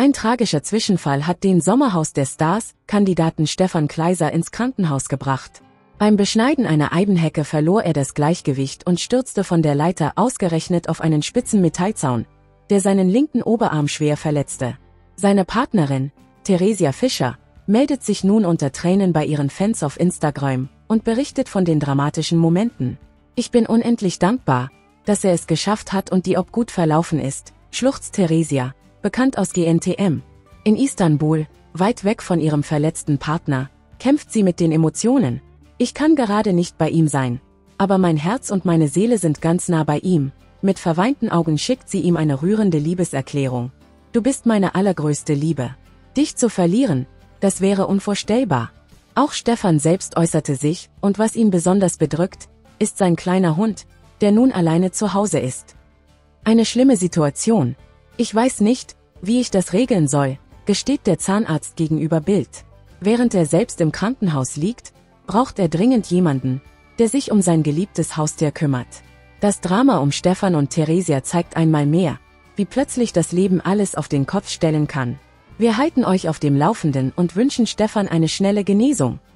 Ein tragischer Zwischenfall hat den Sommerhaus der Stars Kandidaten Stefan Kleiser ins Krankenhaus gebracht. Beim Beschneiden einer Eibenhecke verlor er das Gleichgewicht und stürzte von der Leiter ausgerechnet auf einen spitzen Metallzaun, der seinen linken Oberarm schwer verletzte. Seine Partnerin, Theresia Fischer, meldet sich nun unter Tränen bei ihren Fans auf Instagram und berichtet von den dramatischen Momenten. Ich bin unendlich dankbar, dass er es geschafft hat und die Ob gut verlaufen ist, schluchzt Theresia, bekannt aus GNTM. In Istanbul, weit weg von ihrem verletzten Partner, kämpft sie mit den Emotionen. Ich kann gerade nicht bei ihm sein, aber mein Herz und meine Seele sind ganz nah bei ihm. Mit verweinten Augen schickt sie ihm eine rührende Liebeserklärung. Du bist meine allergrößte Liebe. Dich zu verlieren, das wäre unvorstellbar. Auch Stefan selbst äußerte sich, und was ihn besonders bedrückt, ist sein kleiner Hund, der nun alleine zu Hause ist. Eine schlimme Situation. Ich weiß nicht, wie ich das regeln soll, gesteht der Zahnarzt gegenüber Bild. Während er selbst im Krankenhaus liegt, braucht er dringend jemanden, der sich um sein geliebtes Haustier kümmert. Das Drama um Stefan und Theresia zeigt einmal mehr, wie plötzlich das Leben alles auf den Kopf stellen kann. Wir halten euch auf dem Laufenden und wünschen Stefan eine schnelle Genesung.